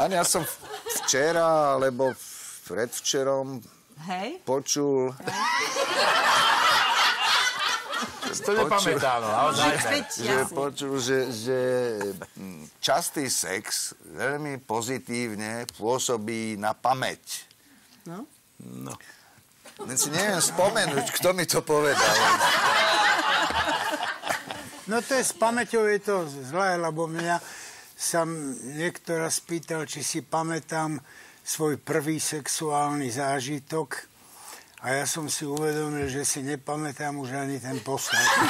Ja som včera, alebo predvčerom počul... To nepamätám, naozaj. Počul, že častý sex veľmi pozitívne pôsobí na pamäť. No? No. Len si neviem spomenúť, kto mi to povedal. No to je s pamäťou je to zlé, lebo mňa sa niekto raz spýtal, či si pamätám svoj prvý sexuálny zážitok a ja som si uvedomil, že si nepamätám už ani ten posledný.